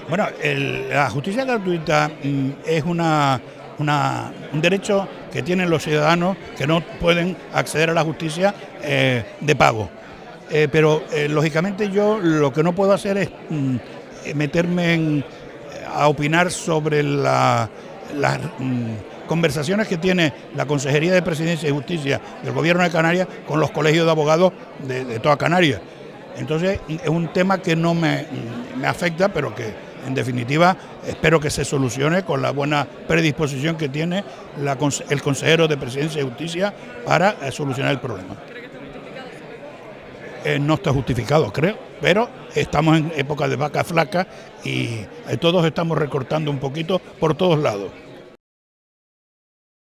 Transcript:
Bueno, la justicia gratuita es un derecho que tienen los ciudadanos que no pueden acceder a la justicia de pago. Pero lógicamente yo lo que no puedo hacer es meterme a opinar sobre las conversaciones que tiene la Consejería de Presidencia y Justicia del Gobierno de Canarias con los colegios de abogados de toda Canarias. Entonces es un tema que no me afecta, pero que en definitiva espero que se solucione con la buena predisposición que tiene el consejero de Presidencia y Justicia para solucionar el problema. No está justificado, creo, pero estamos en época de vaca flaca y todos estamos recortando un poquito por todos lados.